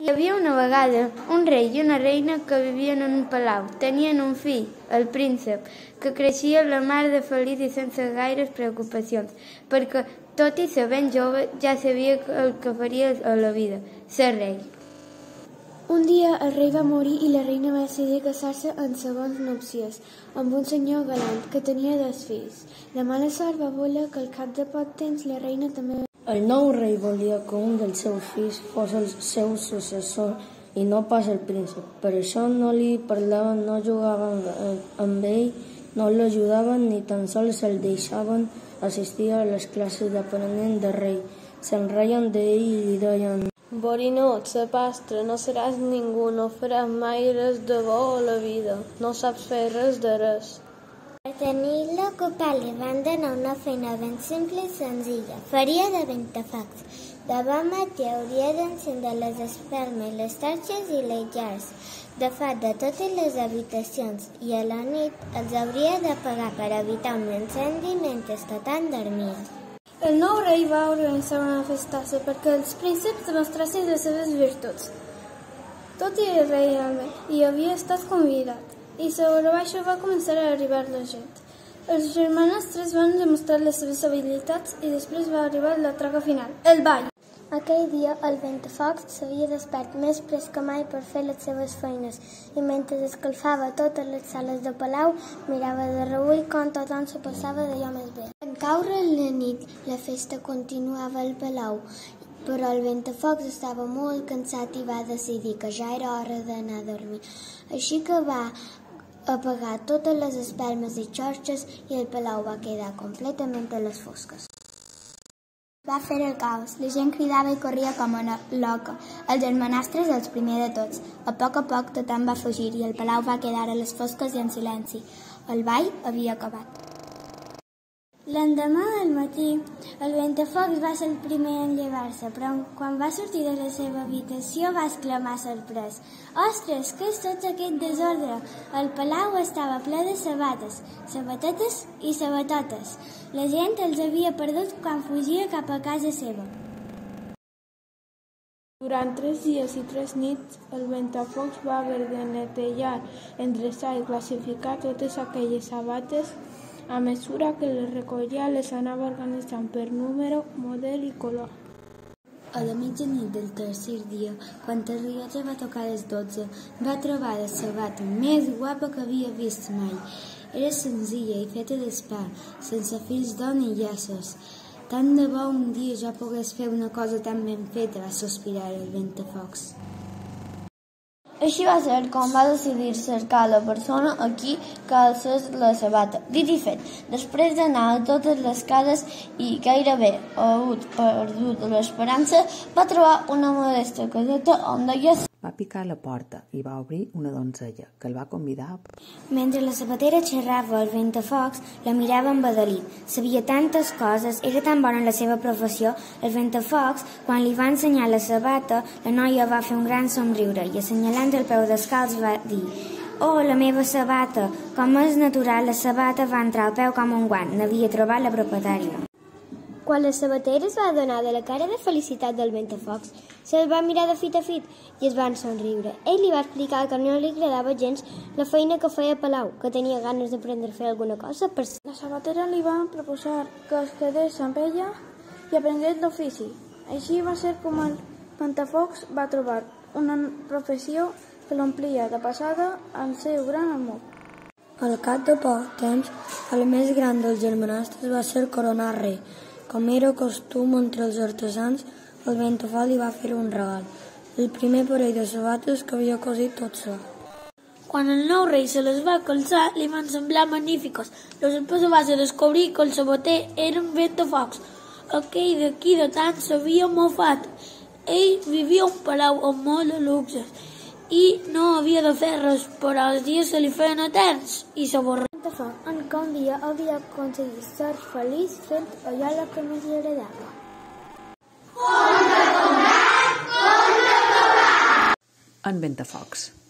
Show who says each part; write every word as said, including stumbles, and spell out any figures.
Speaker 1: Hi havia una vegada un rei i una reina que vivien en un palau. Tenien un fill, el príncep, que creixia la mar de feliç i sense gaires preocupacions, perquè, tot i ser ben jove, ja sabia el que faria a la vida, ser rei.
Speaker 2: Un dia el rei va morir i la reina va decidir casar-se en segons núpcies amb un senyor galant que tenia dos fills. La mala sort va voler que al cap de poc temps la reina també...
Speaker 3: El nou rei volia que un dels seus fills fos el seu successor i no pas el príncep. Per això no li parlaven, no jugaven amb ell, no l'ajudaven ni tan sols el deixaven assistir a les classes d'aprenent de rei. Se'n reien d'ell i li deien:
Speaker 4: «Borinot, sapastre, no seràs ningú, no faràs mai res de bo a la vida, no saps fer res de res».
Speaker 5: Per tenir-lo ocupat li van donar una feina ben simple i senzilla. Faria de ventafocs. De bon matí hauria d'encendre les espelmes, les torxes i les llars de foc de totes les habitacions, i a la nit els hauria d'apagar per evitar un incendi mentre tothom dormia.
Speaker 2: El nou rei va organitzar una festassa perquè els prínceps demostrassin les seves virtuts. Tot i el rei hi havia estat convidat, i sobre això va començar a arribar la gent. Els germanastres van demostrar les seves habilitats i després va arribar la traca final, el ball.
Speaker 5: Aquell dia el ventafocs s'havia despert més prest que mai per fer les seves feines i mentre escalfava totes les sales de palau mirava de reüll com tothom s'ho passava d'allò més bé. En caure la nit, la festa continuava al palau, però el ventafocs estava molt cansat i va decidir que ja era hora d'anar a dormir. Així que va apagar totes les espelmes i xorxes i el palau va quedar completament a les fosques. Va fer el caos. La gent cridava i corria com una loca. Els germanastres els primers de tots. A poc a poc tothom va fugir i el palau va quedar a les fosques i en silenci. El ball havia acabat. L'endemà al matí, el ventafocs va ser el primer en llevar-se, però quan va sortir de la seva habitació va exclamar sorprès: «Ostres, què és tot aquest desordre?» El palau estava ple de sabates, sabatetes i sabatotes. La gent els havia perdut quan fugia cap a casa seva.
Speaker 4: Durant tres dies i tres nits, el ventafocs va haver de netejar, endreçar i classificar totes aquelles sabates. A mesura que les recollia, les anava organitzant per número, model i color.
Speaker 2: A la mitjanit del tercer dia, quan el rellotge va tocar les dotze, va trobar la sabata més guapa que havia vist mai. Era senzilla i feta d'espar, sense fils d'or ni llaços. Tant de bo un dia jo pogués fer una cosa tan ben feta, va sospirar el ventafocs.
Speaker 3: Així va ser com va decidir cercar la persona a qui calcés la sabata. Dit i fet, després d'anar a totes les cases i gairebé hagut perdut l'esperança, va trobar una modesta caseta on deia...
Speaker 6: Va picar a la porta i va obrir una donzella, que el va convidar.
Speaker 5: Mentre la sabatera xerrava, el ventafocs la mirava embadalit. Sabia tantes coses, era tan bona en la seva professió. El ventafocs, quan li va ensenyar la sabata, la noia va fer un gran somriure i, assenyalant el peu descalç, va dir: «Oh, la meva sabata!» Com és natural, la sabata va entrar al peu com un guant. N'havia trobat la propietària. Quan la sabatera es va adonar de la cara de felicitat del ventafocs, se'l va mirar de fit a fit i es van somriure. Ell li va explicar que no li agradava gens la feina que feia a palau, que tenia ganes d'aprendre a fer alguna cosa per...
Speaker 4: La sabatera li va proposar que es quedés amb ella i aprengués l'ofici. Així va ser com el ventafocs va trobar una professió que l'omplia de passada al seu gran amor.
Speaker 3: Al cap de poc temps, el més gran dels germanastres va ser coronat rei. Com era costum entre els artesans, el ventafocs li va fer un regal, el primer parell de sabates que havia cosit tot sol.
Speaker 2: Quan el nou rei se les va calçar, li van semblar magnífiques. Després va ser descobrir que el sabater era un ventafocs. Aquell d'aquí de tant s'havia mofat. Ell vivia un palau amb molt de luxe i no havia de fer res, però els dies se li feien eterns i s'avorria.
Speaker 5: En canvi, havia aconseguit ser feliç fent allò que més li agradava.
Speaker 6: En Ventafocs.